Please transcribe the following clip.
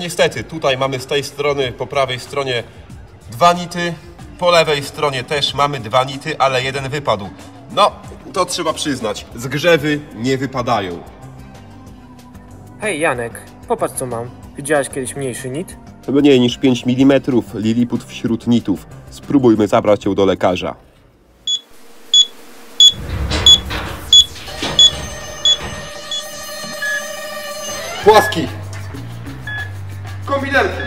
niestety, tutaj mamy z tej strony, po prawej stronie 2 nity, po lewej stronie też mamy 2 nity, ale jeden wypadł. No, to trzeba przyznać, zgrzewy nie wypadają. Hej Janek, popatrz co mam. Widziałeś kiedyś mniejszy nit? Mniej niż 5 mm, liliput wśród nitów. Spróbujmy zabrać ją do lekarza. Płaski! Kombinerki!